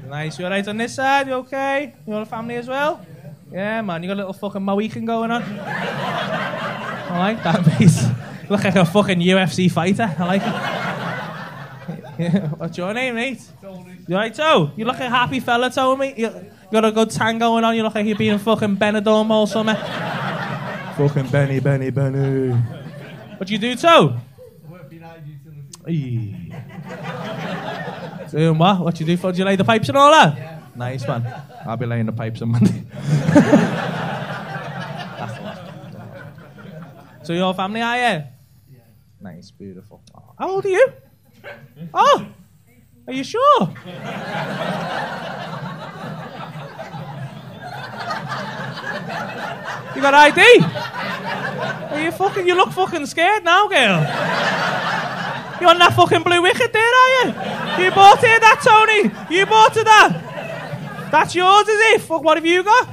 Nice. You alright on this side? You okay? You got a family as well? Yeah, man. You got a little fucking Mohican going on. I like that, mate. You look like a fucking UFC fighter. I like it. Yeah. What's your name, mate? Tony. You alright, Toe? You look like a happy fella, Tony. You got a good tan going on. You look like you're being fucking Benidorm all summer. Fucking Benny. What do you do, Toe? Doing what? What do you do for? Do you lay the pipes and all that? Yeah. Nice, man. I'll be laying the pipes on Monday. So your family are you? Yeah. Nice, beautiful. Oh, how old are you? Oh, are you sure? You got ID? Are you fucking? You look fucking scared now, girl. You on that fucking blue wicket there, are you? You bought it, that, Tony? You bought it, that? That's yours, is it? Fuck, what have you got?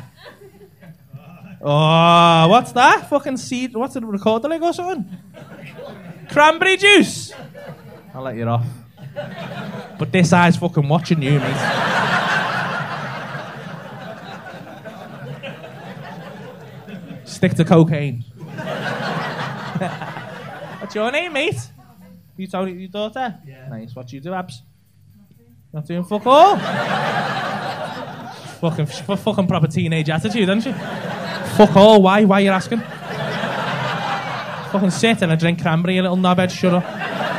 Oh, what's that? Fucking seed. What's it? Recorder leg or something? Cranberry juice. I'll let you off. But this eye's fucking watching you, mate. Stick to cocaine. What's your name, mate? You told your daughter? Yeah. Nice. What do you do, Abs? Not doing fuck all? fucking proper teenage attitude, isn't she? Fuck all. Why? Why are you asking? Fucking sit and I drink cranberry, you little knobhead. Shut up.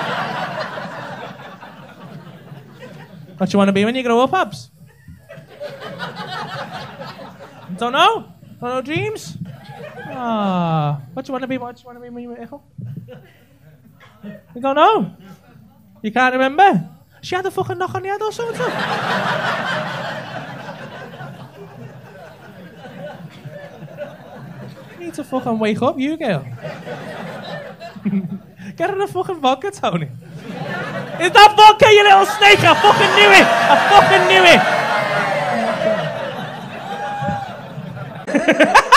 What do you want to be when you grow up, Abs? Don't know? Don't know dreams? Ah, what do you want to be? What do you want to be when you're little? You don't know? You can't remember? She had a fucking knock on the head or something. You need to fucking wake up, you girl. Get her a fucking vodka, Tony. Is that vodka, you little snake? I fucking knew it. I fucking knew it.